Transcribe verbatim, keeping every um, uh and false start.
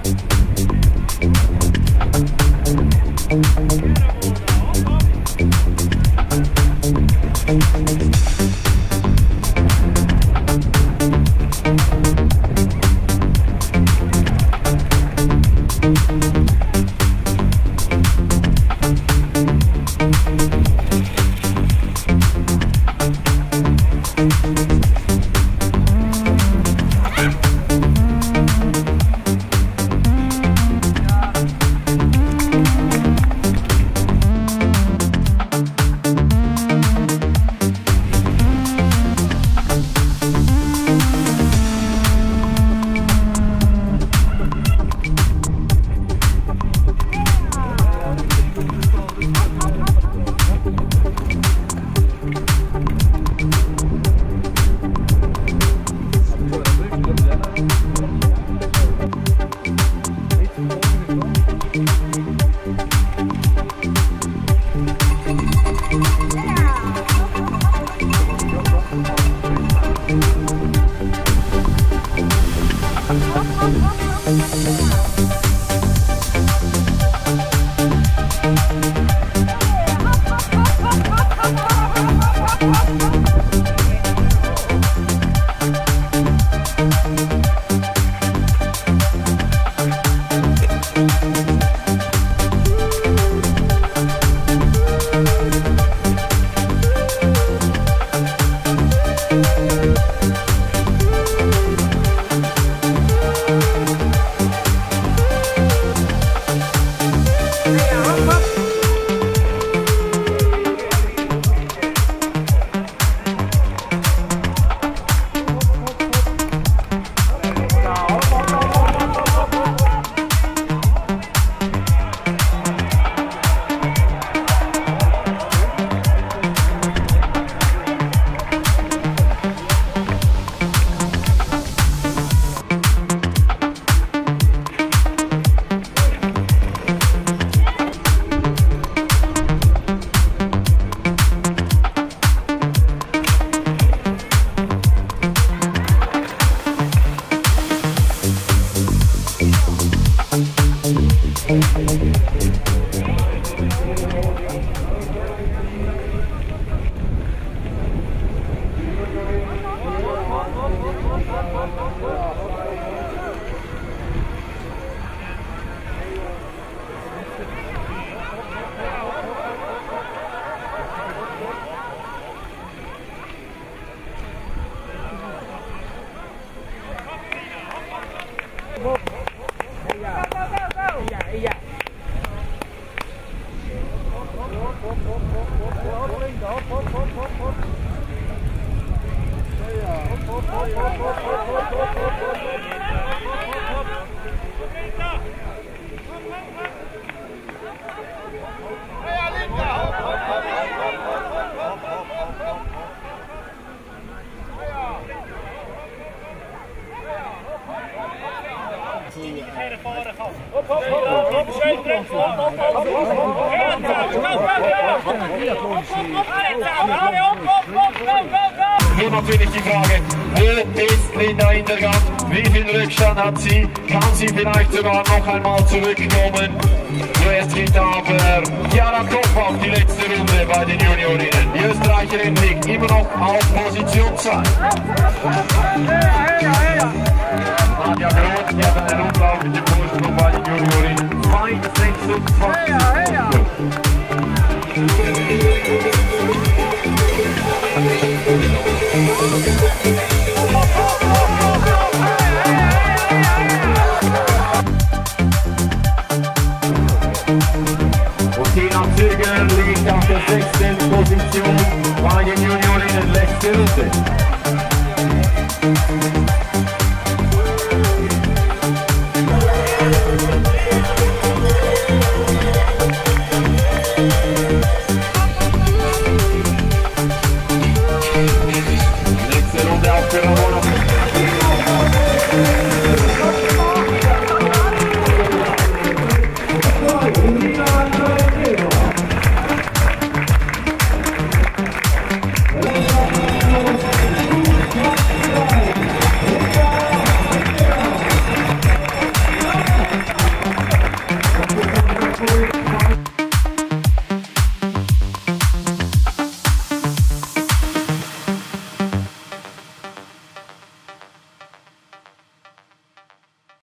Hier natürlich die Frage, wo ist Linda Indergand? Wie viel Rückstand hat sie? Kann sie vielleicht sogar noch einmal zurückkommen? Zuerst geht aber Chiara Kopf auf die letzte Runde bei den Juniorinnen. Die Österreicherin liegt immer noch auf Position zwei. Nadja Groth, die hat einen unglaublichen Vorsprung bei den Juniorinnen. zwei sechsundzwanzig Punkte. Und Tina Züger liegt auf der sechsten Position bei den Juniorinnen letzte Runde.